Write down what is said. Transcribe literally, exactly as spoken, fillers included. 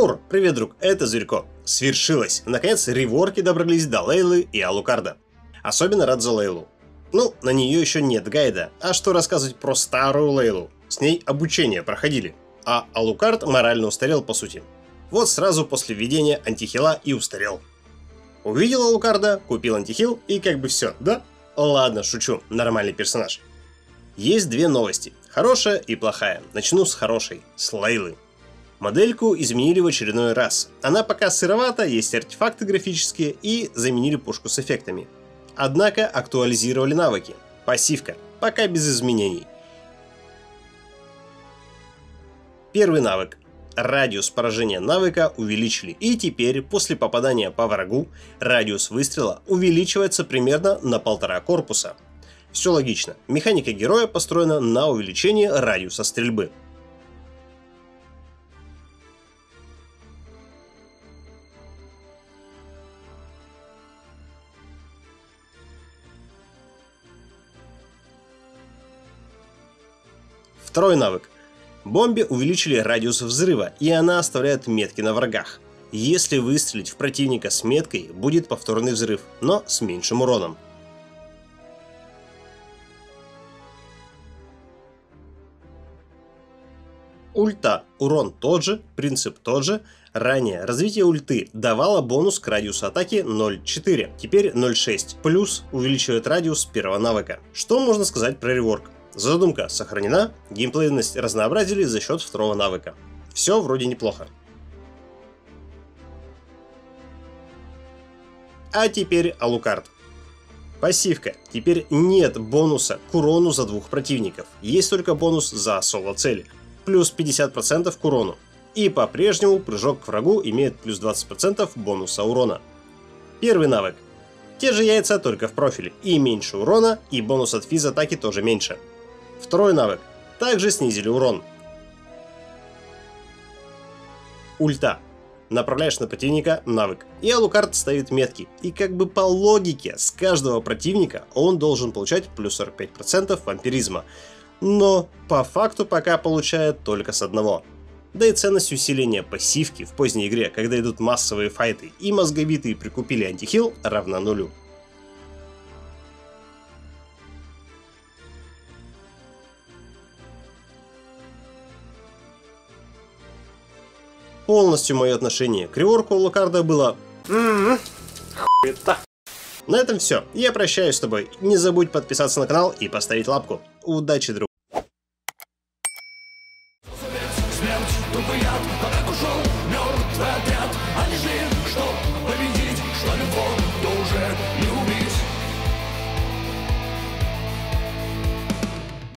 Аур, привет, друг, это Зверько. Свершилось. Наконец, реворки добрались до Лейлы и Алукарда. Особенно рад за Лейлу. Ну, на нее еще нет гайда. А что рассказывать про старую Лейлу? С ней обучение проходили. А Алукард морально устарел по сути. Вот сразу после введения антихила и устарел. Увидел Алукарда, купил антихил и как бы все, да? Ладно, шучу, нормальный персонаж. Есть две новости. Хорошая и плохая. Начну с хорошей, с Лейлы. Модельку изменили в очередной раз. Она пока сыровата, есть артефакты графические и заменили пушку с эффектами. Однако актуализировали навыки. Пассивка, пока без изменений. Первый навык. Радиус поражения навыка увеличили, и теперь после попадания по врагу радиус выстрела увеличивается примерно на полтора корпуса. Все логично. Механика героя построена на увеличение радиуса стрельбы. Второй навык. Бомбе увеличили радиус взрыва, и она оставляет метки на врагах. Если выстрелить в противника с меткой, будет повторный взрыв, но с меньшим уроном. Ульта. Урон тот же, принцип тот же. Ранее развитие ульты давало бонус к радиусу атаки ноль целых четыре десятых, теперь ноль целых шесть десятых, плюс увеличивает радиус первого навыка. Что можно сказать про реворк? Задумка сохранена, геймплейность разнообразили за счет второго навыка. Все вроде неплохо. А теперь Алукард. Пассивка. Теперь нет бонуса к урону за двух противников. Есть только бонус за соло-цели. Плюс пятьдесят процентов к урону. И по-прежнему прыжок к врагу имеет плюс двадцать процентов бонуса урона. Первый навык. Те же яйца, только в профиле. И меньше урона, и бонус от физ-атаки тоже меньше. Второй навык. Также снизили урон. Ульта. Направляешь на противника навык. И Алукард ставит метки. И как бы по логике, с каждого противника он должен получать плюс сорок пять процентов вампиризма. Но по факту пока получает только с одного. Да и ценность усиления пассивки в поздней игре, когда идут массовые файты и мозговитые прикупили антихил, равна нулю. Полностью мое отношение к реворку Алукарда было хуета. На этом все. Я прощаюсь с тобой. Не забудь подписаться на канал и поставить лапку. Удачи, друг. Смерть, тупый яд, как ушел мертвый отряд. Они шли, чтоб победить, шла любовь.